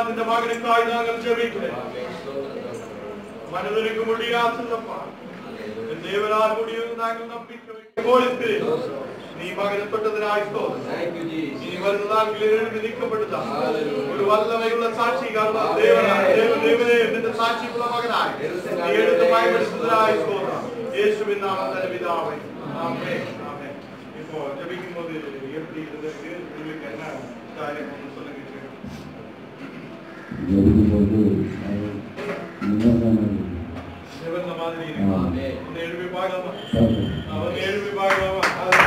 இந்த மகனுக்காய் நாங்கள் ஜெபிக்கிறோம். மனிதனுக்கு முடியாததப்பா, தேவனால் முடியும் நாங்கள் நம்பிக்கை வைக்கிறோம். நீ மகனை தொட்டதனாய் ஸ்தோத்திரம். நீ வருகிற நாட்களில் எழுந்து நிற்கப்பட்டதா ஒரு வல்லமை உள்ள சாட்சிகள் தேவனே இந்த சாட்சிக்குள்ள மகனாய் நீ எடுத்து பயன்படுத்துவதனாய் ஸ்தோத்திரம். இயேசுவின் நாமத்தில் பிதாவே, ஆமென். ஆமென். இப்போ ஜெபிக்கும் போது எப்படி இருந்தது, உங்களுக்கு என்ன காரியம் சொல்லுங்க. நிபந்தனை மாதிரி எழுப்பி பார்க்கலாமா? அவன் எழுப்பி பார்க்கலாமா?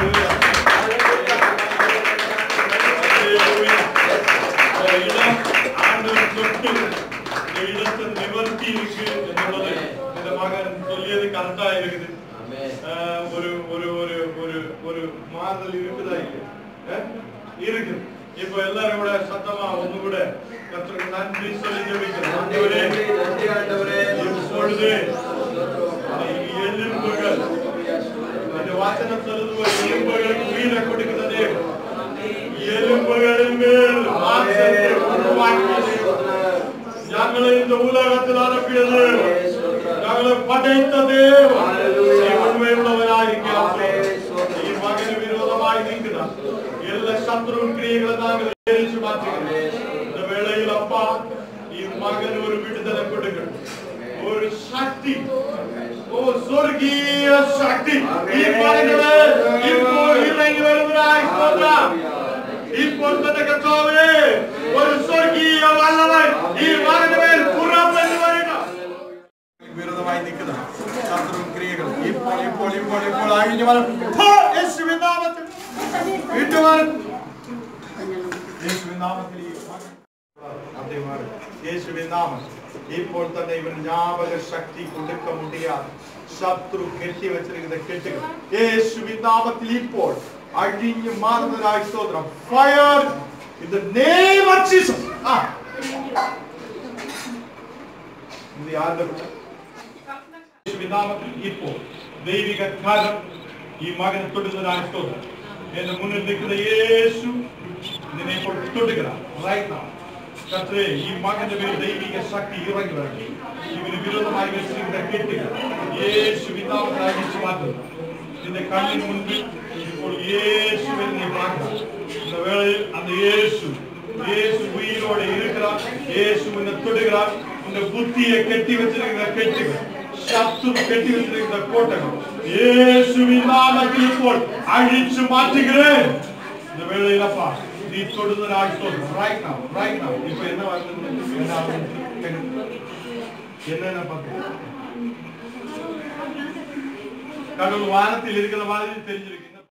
இடத்தை நிவர்த்தி இருக்கு என்பதை இந்த மகன் சொல்லியது கரெக்டா இருக்குது. ஒரு ஒரு ஒரு ஒரு ஒரு மாறுதல் இருக்குதா? இல்லையா? இருக்கு. இப்ப எல்லாரும் கூட சத்தமா ஒண்ணு கூட கர்த்தருக்கு நன்றி சொல்லி ஜெபிக்கிறோம். ஆண்டவரே, இப்பொழுது எலும்புகள் இந்த வாசனம் சொல்லுது, எலும்புகளுக்கு உயிரை கொடுக்கிற தேவன் எலும்புகளின் மேல் மாம்சத்தை உருவாக்கி ഞങ്ങളെ இந்த உலகத்தில் அனுப்பியது, ഞങ്ങളെ படைத்த தேவன் உண்மையுള്ളവരായിരിക്കും. ഈ മകന് വിരോധമായി നിൽക്കുന്ന എല്ലാ ശത്രുവിൻ ക്രിയകളെ നാങ്ങൾ എരിച്ചു മാറ്റുകയാണ്. இந்த வேளையில் அப்பா ഈ മകന് ഒരു വിടുതല കൊടുക്കണം. ഒരു ശക്തി, സ്വർഗീയ ശക്തി ഈ മകന് ഇപ്പോൾ ഇറങ്ങി വരുന്നതായി സ്തോത്രം. ഇപ്പോൾ തന്നെ കർത്താവേ ഒരു സ്വർഗീയ വല്ലവൻ ഈ മകന് മേൽ പുറപ്പെട്ടു വരണം. വിരോധമായി നിൽക്കുന്ന ശത്രുവിൻ ക്രിയകൾ ഇപ്പോൾ ഇപ്പോൾ ഇപ്പോൾ ഇപ്പോൾ അഴിഞ്ഞു വരണം. യേശുവിൻ നാമത്തിൽ വിട്ടുവരണം. യേശുവിൻ നാമത്തിൽ യേശുവിൻ നാമത്തിൽ ഇപ്പോൾ തന്നെ ഇവൻ ஞாபக சக்தி கொடுக்க முடியாது. ശത്രു കെട്ടി വെച്ചിരിക്കുന്ന കെട്ടുകൾ യേശുവിൻ നാമത്തിൽ ഇപ്പോൾ അഴിഞ്ഞു മാറുന്നതായി സ്തോത്രം. Fire in the name of Jesus. இந்த ஆண்டவர் യേശുവിൻ നാമത്തിൽ ഇപ്പോൾ ദൈവിക കാലം ഈ മകനെ തൊടുന്നതായി സ്തോത്രം. എന്റെ മുന്നിൽ നിൽക്കുന്ന യേശു ഇതിനെ ഇപ്പോൾ തൊടുകയാണ്. റൈറ്റ് നൗ കർത്താവേ, ഈ മകന്റെ മേൽ ദൈവിക ശക്തി ഇറങ്ങി വരട്ടെ. ഇവന് വിരോധമായി വെച്ചിരിക്കുന്ന കെട്ടുകൾ യേശുവിൻ നാമത്തിൽ അഴിച്ചു മാറ്റുന്നു. നിന്റെ കണ്ണിന് മുൻപിൽ ഇപ്പോൾ യേശുവിനെ നീ பார்க்கலாம். இந்த வேளையில் அந்த இயேசு உயிரோடு இருக்கிறார். இயேசு உன்னை தொடுகிறார். உன்னை புத்தியை கெட்டி வச்சிருக்கிற கெட்டுகள், சத்துரு கெட்டி வச்சிருக்கிற கோட்டைகள் இயேசுவின் நாமத்தில் ഇപ്പോൾ அழிச்சு மாற்றுகிறேன். இந்த வேளையில் அப்பா நீ தொடுதலாய் சொல்ற. ரைட் நவ இப்போ என்ன வருது, என்ன பார்க்க கடவுள் வானத்தில் இருக்கிற மாதிரி தெரிஞ்சிருக்கு.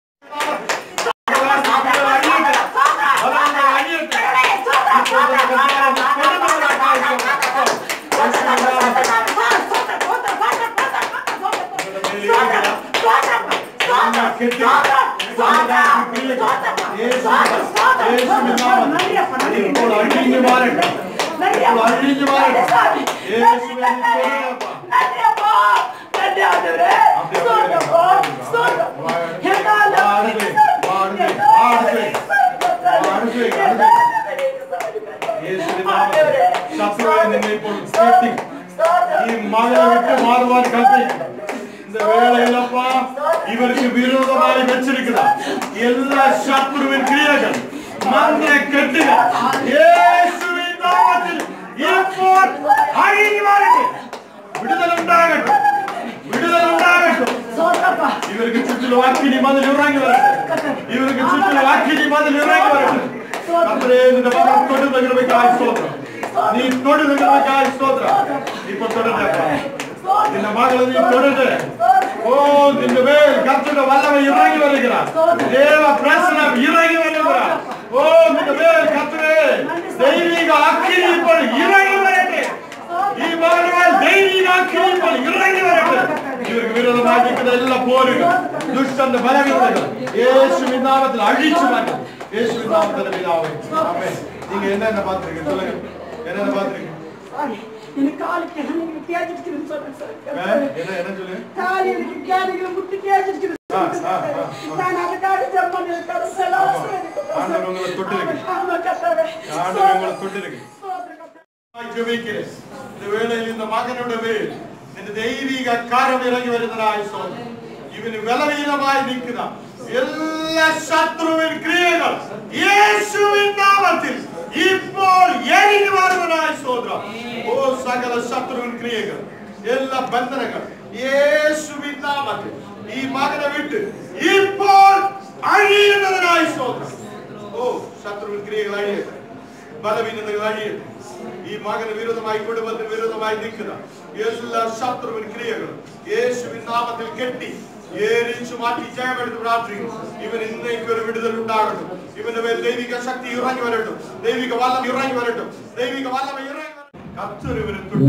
இவருக்கு விரோதமாக வச்சிருக்கிறார் எல்லா சத்துருவின் கிரியைகள், மந்திர கட்டுகள் இயேசுவின் நாமத்தில் இப்போ அழிந்து வரட்டும். விடுதலை உண்டாகட்டும், விடுதலை உண்டாகட்டும். இவருக்கு சுற்றிலும் அக்கினி மதில் இறங்கி வரட்டும். இவருக்கு சுற்றிலும் அக்கினி மதில் இறங்கி வரட்டும். கர்த்தரே, இந்த மகன் தொடுதலுக்காய் ஸ்தோத்திரம். நீ தொடுதலுக்காய் ஸ்தோத்திரம். இப்போ தொடுதப்பா இந்த மகளை நீ தொடுது. ஓ, இந்த மேல் கர்த்தருடைய வல்லமை இறங்கி வருகிறார். தேவ பிரசன்னம் இறங்கி வருகிறார். ஓ, இந்த மேல் கர்த்தரே தெய்வீக அக்கினி இப்படி இறங்கி வரட்டும். ഈ മകനാൽ ദൈവിക അക്കിനി ഇപ്പോൾ ഇറങ്ങി வரட்டும். ഇവർക്ക് വിരോധമായി നിൽക്കുന്ന എല്ലാ പോരുകൾ, ദുഷ്ടന്റെ ബലഹീനതകൾ യേശുവിൻ നാമത്തിൽ അഴിച്ചു മാറ്റും. യേശുവിൻ നാമത്തിൽ പിതാവേ, ആമേൻ. நீங்க என்ன பாத்துறீங்க சொல்லுங்க, என்ன பாத்துறீங்க? எனக்கு காலுக்கு எனக்கு கேட்சிருக்குன்னு சொல்றேன் சார். என்ன சொல்லுங்க? கால் எனக்கு கேட்சிருக்கு, முட்டி கேட்சிருக்கு. நான் அதுக்காக ஜெபம் பண்ணிட்டேன். செலவு ஆண்டவர் உங்களை தொட்டிருக்கு. ஆமா கர்த்தாவே. ஆண்டவர் உங்களை தொட்டிருக்கு. ജപിക്കരുത്. இந்த வேளையில் இந்த மகனுடைய மேல் இந்த தெய்வீக காரம் இறங்கி வருகிறதாய் சோதனை. இவன் பலவீனமாய் நிற்கிறான். எல்லா சத்ருவின் கிரியைகள் இயேசுவின் நாமத்தில் ഇപ്പോൾ எரிந்து வருகிறதாய் சோதனை. ஓ சகல சத்ருவின் கிரியைகள் எல்லா பந்தனங்கள் இயேசுவின் நாமத்தில் ഈ മകനെ വിട്ട് ഇപ്പോൾ അഴിയുന്നതിനായി സ്തോത്രം. ഓ ശത്രുവിൻ ക്രിയകൾ അഴിയട്ടെ, ബലവീനതകൾ അഴിയട്ടെ. ഈ മകന് വിരോധമായി കുടുംബത്തിന് വിരോധമായി നിൽക്കുന്ന എല്ലാ ശത്രുവിൻ ക്രിയകളും യേശുവിൻ നാമത്തിൽ കെട്ടി ഏരിച്ചു മാറ്റി ജയമെടുത്ത് പ്രാർത്ഥിക്കുന്നു. ഇവൻ ഇന്നേക്ക് ഒരു വിടുതൽ ഉണ്ടാകട്ടെ. ഇവന്റെ മേൽ ദൈവിക ശക്തി ഇറങ്ങി വരട്ടെ, ദൈവിക വല്ലം ഇറങ്ങി വരട്ടെ, ദൈവിക വല്ലം ഇറങ്ങി വരട്ടെ. കർത്തരുവിനെ തൊട്ട്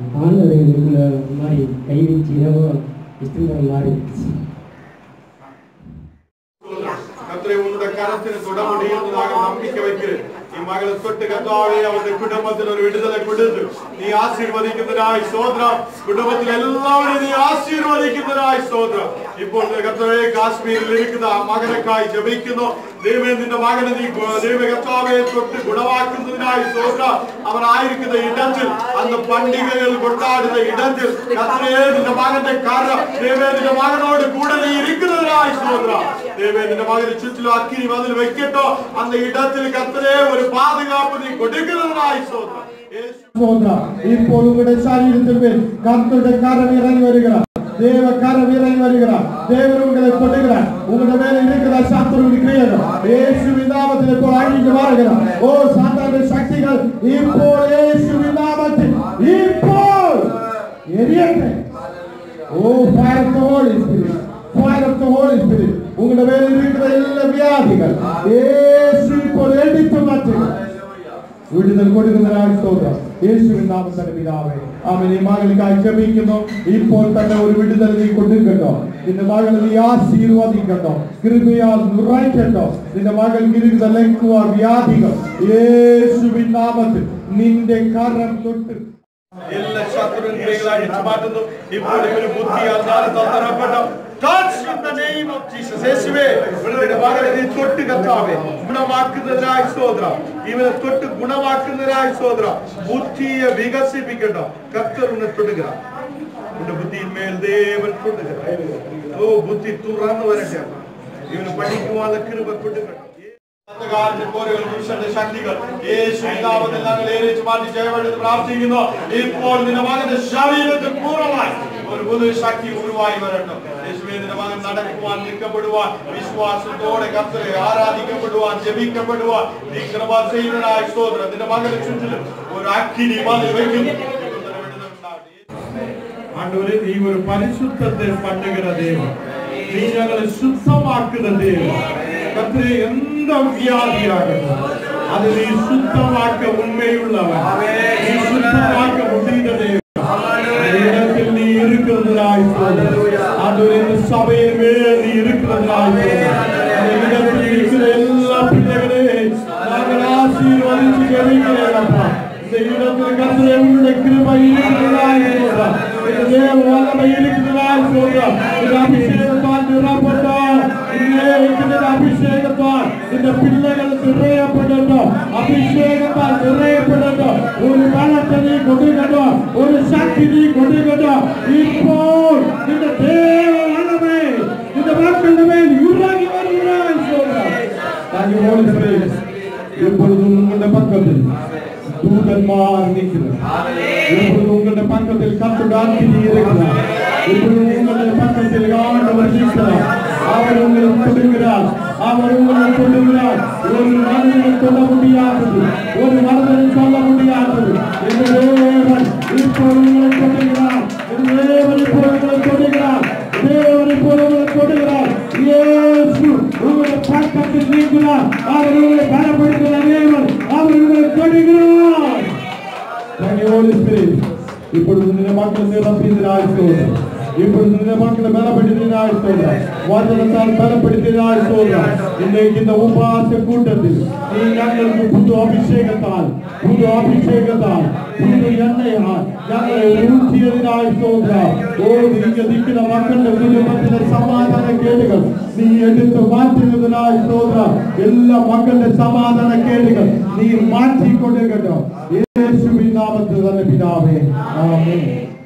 கர்த்தரே உன்னுடைய கரத்தில் தொட முடியும்னதாக நம்பிக்கை வைக்கிறேன். ഈ മകളെ തൊട്ട് കർത്താവേ അവരുടെ കുടുംബത്തിൽ ഒരു വിടുതൽ കൊടുത്തു നീ ആശീർവദിക്കുന്നതിനായി സ്തോത്രം. കുടുംബത്തിൽ എല്ലാവരെയും നീ ആശീർവദിക്കുന്നതിനായി സ്തോത്രം. ഇപ്പോൾ കർത്താവേ കാശ്മീരിൽ ഇരിക്കുന്ന മകനക്കായി ജപിക്കുന്നു. ദൈവമേ നിന്റെ മകനെ നീ ദൈവ കർത്താവെ തൊട്ട് ഗുണമാക്കുന്നതിനായി സ്തോത്രം. അവനായിരിക്കുന്ന ഇടത്തിൽ അന്ന് പണ്ടികകൾ കൊണ്ടാടുന്ന ഇടത്തിൽ കർത്താവേ നിന്റെ മകന്റെ കരം ദൈവമേ നിന്റെ മകനോട് കൂടെ നീ ഇരിക്കുന്നതിനായി സ്തോത്രം. ദൈവമേ നിന്റെ മകന് ചുറ്റിലും അക്കിനി മതിൽ വെക്കട്ടോ. അന്ന് ഇടത്തിൽ കർത്താവേ ഒരു பாதுகாப்பு நீ கொடுக்கிறதாய் ஸ்தோத்திரம். ஸ்தோத்திரம். இப்போ உங்களுடைய சரீரத்தில் மேல் கர்த்தருடைய கரம் இறங்கி வருகிறார். தேவ கரம் இறங்கி வருகிறார். தேவன் உங்களை தொடுகிறார். உங்களுடைய மேல் இருக்கிற சத்துருவின் கிரியைகள் இயேசுவின் நாமத்தில் இப்போ அழிந்து வருகிறார். ஓ சாத்தானுடைய சக்திகள் இப்போ இயேசுவின் நாமத்தில் இப்போ எரியட்ടെ. ஓ fire of the Holy Spirit, fire of the Holy Spirit. உங்களுடைய மேல் இருக்கிற எல்லா வியாதிகள் இயேசு இப்போ எடுத்து மாற்றுகிறார். വിടുതൽ കൊടുക്കുന്നതിനായി സ്തോത്രം. യേശുവിൻ നാമത്തിൽ പിതാവേ ആമേൻ. ഈ മകൾക്കായി ജപിക്കുന്നു. ഇപ്പോൾ തന്നെ ഒരു വിടുതൽ നീ കൊടുക്കട്ടോ. നിന്റെ മകളെ നീ ആശീർവദിക്കട്ടോ, കൃപയാൽ നിറയ്ക്കട്ടോ. നിന്റെ മകൾക്ക് ഇരിക്കുന്ന ലഘുവ വ്യാധികൾ യേശുവിൻ നാമത്തിൽ നിന്റെ കരം തൊട്ട് എല്ലാ ശത്രുവിൻ ക്രിയകളെ അടിച്ചു മാറ്റുന്നു. ഇപ്പോൾ ഇവന് ബുദ്ധിയാൽ തറപ്പെട്ടു. Touch in the name of Jesus. യേശുവേ ഇവരുടെ മകനെ നീ തൊട്ട് കർത്താവേ ഗുണമാക്കുന്നതിനായി സ്തോത്രം. ഇവനെ തൊട്ട് ഗുണമാക്കുന്നതിനായി സ്തോത്രം. ബുദ്ധിയെ വികസിപ്പിക്കട്ടോ. കർത്തരുനെ തൊടുക. ഇവന്റെ ബുദ്ധിയിന്മേൽ ദേവൻ തൊടുക. ഓ ബുദ്ധി തുറന്നു വരട്ടെ. ഇവന് പഠിക്കുവാനുള്ള കൃപ കൊടുക്കട്ടെ. ശക്തികൾ യേശുവിൻ നാമത്തിൽ ഞങ്ങൾ ഏരിച്ചു മാറ്റി ജയമെടുത്ത് പ്രാർത്ഥിക്കുന്നു. ഇപ്പോൾ നിന്റെ മകന്റെ ശരീരത്തിൽ പൂർണ്ണമായി ഒരു പുതിയ ശക്തി ഉരുവായി വരട്ടെ. യേശുവേ നിന്റെ മകൻ നടക്കുവാൻ, നിൽക്കപ്പെടുവാൻ, വിശ്വാസത്തോടെ കർത്തരെ ആരാധിക്കപ്പെടുവാൻ, ജപിക്കപ്പെടുവാൻ നീ കൃപ ചെയ്യുന്നതിനായി സ്തോത്രം. നിന്റെ മകന് ചുറ്റിലും ഒരു അഗ്നി മതിൽ വയ്ക്കുന്നു. ആണ്ടവരെ നീ ഒരു പരിശുദ്ധത്തെ പണ്ടുകിற ദൈവം, നീ ഞങ്ങളെ ശുദ്ധമാക്കുന്ന ദൈവം. കർത്തരെ എന്താ വ്യാധിയാകുന്നു അത് നീ ശുദ്ധമാക്ക ഉണ്മയുള്ളവൻ, നീ ശുദ്ധമാക്ക മുടിയുടെ ദൈവം. നീ இருக்கிறதாய் ஆண்டவரே இந்த சபையின் மேல் நீ இருக்கிறதாய் இடத்தில் இருக்கிற எல்லா பிள்ளைகளே நாங்கள் ஆசீர்வதித்து ஜெபிக்கிறேன் அப்பா. இந்த இடத்தில் கர்த்தரே உம்முடைய கிருபை இருக்கிறதாய் சொல்றோம். இந்த தேவ வல்லமை இருக்கிறதாய் சொல்றோம். இந்த அபிஷேகத்தால் நிரப்பட்டோம். இந்த அபிஷேகத்தால் இந்த பிள்ளைகள் நிறையப்படட்டும். அபிஷேகத்தால் நிறையப்படட்டும். ஒரு பலத்தை நீ கொடுக்கட்டும், ஒரு சக்தி நீ கொடுக்கட்டும். இப்போ இந்த தேவ வல்லமை இந்த மக்கள் மேல் இறங்கி வருகிறாய் சொல்றார். Thank you Holy Spirit. இப்பொழுது உங்களுடைய பக்கத்தில் தூதன்மார் நிற்கிறார். இப்பொழுது உங்களுடைய பக்கத்தில் கர்த்தருடைய அக்கினி இருக்கிறார். இப்பொழுது உங்களுடைய பக்கத்தில் ஆண்டவர் இருக்கிறார். அவர் உங்களை தொடுகிறார். அவர் உங்களை தொடுகிறார். ஒரு மனிதனை சொல்ல முடியாதது, ஒரு மனிதனை சொல்ல முடியாதது. இந்த தேவன் இப்பொழுது உங்களை தொடுகிறார். இந்த தேவன் இப்பொழுது உங்களை தொடுகிறார். தேவன் இப்பொழுது உங்களை தொடுகிறார். இயேசு உங்களை பக்கத்தில் நிற்கிறார். அவர் உங்களை பலப்படுத்துகிற தேவன், அவர் உங்களை தொடுகிறார். Thank you Holy Spirit. இப்பொழுது இந்த மக்கள் நிரப்பினாய் சொல்றார். இப்பொழுது இந்த மக்களை பலப்படுத்தினாய் சொல்றார். வசனத்தால் பலப்படுத்தினாய் சொல்றார். இன்றைக்கு இந்த உபவாச கூட்டத்தில் நீ ഞങ്ങൾക്ക് புது அபிஷேகத்தால், புது அபிஷேகத்தால், புது எண்ணெயால் ഞങ്ങളെ ஊற்றியதினாய் சொல்றார். ஓ நீங்க நிற்கிற மக்களுடைய குடும்பத்தில சமாதான கேடுகள் நீ எடுத்து மாற்றினதினாய் சொல்றார். எல்லா மக்களுடைய சமாதான கேடுகள் நீ மாற்றி கொண்டிருக்கட்டும். இயேசுவின் നാമത്തിൽ തന്നെ പിതാവേ ആമേൻ.